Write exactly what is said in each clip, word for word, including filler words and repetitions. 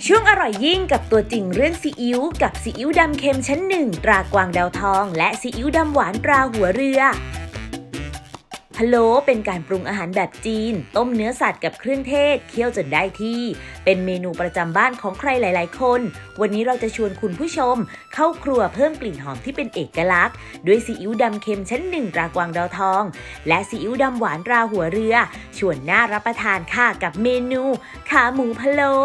ช่วงอร่อยยิ่งกับตัวจริงเรื่องซีอิ๊วกับซีอิ๊วดำเค็มชั้นหนึ่งตรากวางดาวทองและซีอิ๊วดำหวานตราหัวเรือพะโล้เป็นการปรุงอาหารแบบจีนต้มเนื้อสัตว์กับเครื่องเทศเคี่ยวจนได้ที่เป็นเมนูประจำบ้านของใครหลายๆคนวันนี้เราจะชวนคุณผู้ชมเข้าครัวเพิ่มกลิ่นหอมที่เป็นเอกลักษณ์ด้วยซีอิ๊วดำเค็มชั้นหนึ่งตรากวางดาวทองและซีอิ๊วดำหวานตราหัวเรือชวนน่ารับประทานค่ะกับเมนูขาหมูพะโล้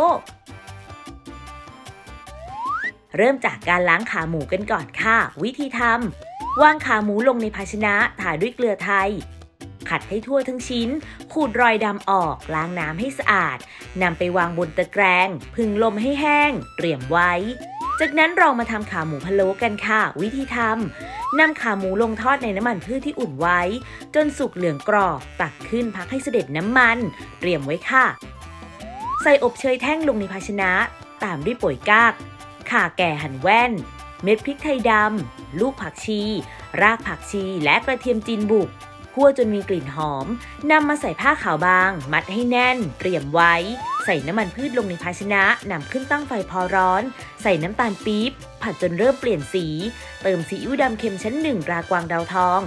เริ่มจากการล้างขาหมูกันก่อนค่ะวิธีทำวางขาหมูลงในภาชนะทาด้วยเกลือไทยขัดให้ทั่วทั้งชิ้นขูดรอยดำออกล้างน้ำให้สะอาดนำไปวางบนตะแกรงผึ่งลมให้แห้งเตรียมไว้จากนั้นเรามาทำขาหมูพะโล้กันค่ะวิธีทำนำขาหมูลงทอดในน้ำมันพืชที่อุ่นไว้จนสุกเหลืองกรอบตักขึ้นพักให้เสด็จน้ำมันเตรียมไว้ค่ะใส่อบเชยแท่งลงในภาชนะตามด้วยป่ยกากข่าแก่หั่นแว่นเม็ดพริกไทยดำลูกผักชีรากผักชีและกระเทียมจีนบุกคั่วจนมีกลิ่นหอมนำมาใส่ผ้าขาวบางมัดให้แน่นเตรียมไว้ใส่น้ำมันพืชลงในภาชนะนำขึ้นตั้งไฟพอร้อนใส่น้ำตาลปี๊บผัดจนเริ่มเปลี่ยนสีเติมซีอิ๊วดำเค็มชั้นหนึ่งตรากวางดาวทอง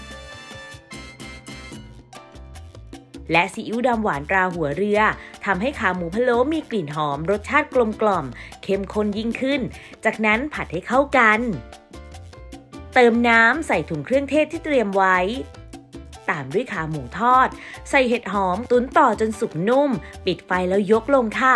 และซีอิ๊วดำหวานตราหัวเรือทำให้ขาหมูพะโล้มีกลิ่นหอมรสชาติกลมกล่อมเข้มข้นยิ่งขึ้นจากนั้นผัดให้เข้ากันเติมน้ำใส่ถุงเครื่องเทศที่เตรียมไว้ตามด้วยขาหมูทอดใส่เห็ดหอมตุ๋นต่อจนสุกนุ่มปิดไฟแล้วยกลงค่ะ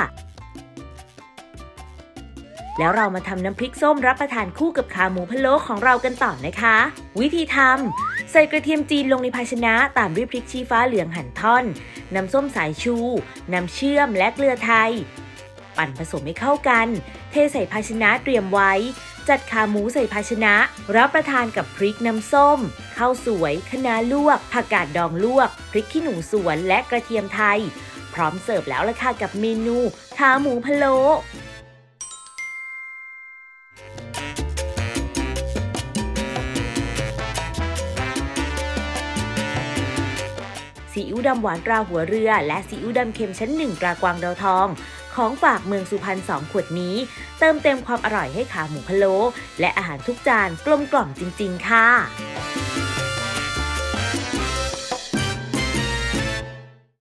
แล้วเรามาทำน้ำพริกส้มรับประทานคู่กับขาหมูพะโล้ของเรากันต่อนะคะวิธีทำใส่กระเทียมจีนลงในภาชนะตามด้วยพริกชี้ฟ้าเหลืองหั่นท่อนน้ำส้มสายชูน้ำเชื่อมและเกลือไทยปั่นผสมให้เข้ากันเทใส่ภาชนะเตรียมไว้จัดขาหมูใส่ภาชนะรับประทานกับพริกน้ำส้มข้าวสวยคะน้าลวกผักกาดดองลวกพริกขี้หนูสวนและกระเทียมไทยพร้อมเสิร์ฟแล้วล่ะค่ะกับเมนูขาหมูพะโล้ซีอิ๊วดำหวานตราหัวเรือและซีอิ๊วดำเค็มชั้นหนึ่งตรากวางดาวทองของฝากเมืองสุพรรณสองขวดนี้เติมเต็มความอร่อยให้ขาหมูพะโล้และอาหารทุกจานกลมกล่อมจริงๆค่ะ